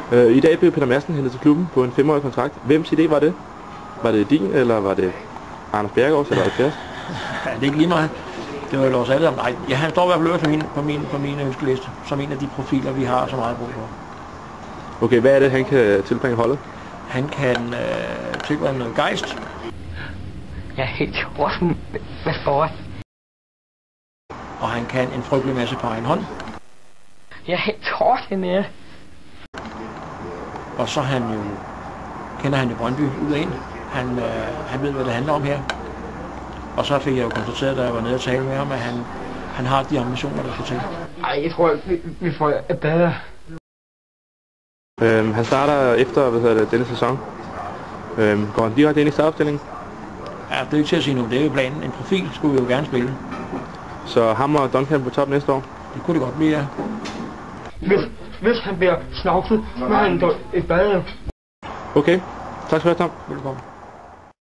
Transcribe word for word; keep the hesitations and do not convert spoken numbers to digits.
Øh, I dag blev Peter Madsen hentet til klubben på en femårig kontrakt. Hvems idé var det? Var det din, eller var det Anders Bjerregaards, eller var det Pers? Ja, det er ikke lige mig. Det var jo også alle. Nej, ja, han står i hvert fald øverst på min, på min, på min ønskeliste, som en af de profiler, vi har så meget brug for. Okay, hvad er det, han kan tilbringe holdet? Han kan øh, tilbringe noget gejst. Jeg er helt råden med sport. Og han kan en frygtelig masse på egen hånd. Jeg er helt råden med. Og så han jo, kender han jo Brøndby ud og ind. Han, øh, han ved, hvad det handler om her. Og så fik jeg jo konstateret, da jeg var nede og tale med ham, at han, han har de ambitioner, der skal til. Ej, jeg tror, vi, vi får et bedre. Øhm, han starter efter hvad hedder det, denne sæson. Øhm, går han direkte ind i startopstillingen? Ja, det er ikke til at sige nu. Det er jo planen. En profil skulle vi jo gerne spille. Så ham og Duncan på top næste år? Det kunne det godt blive, ja. Hvis, hvis han bliver snavset, så må han gå et bedre. Okay, tak skal du have, Tom. Velkommen.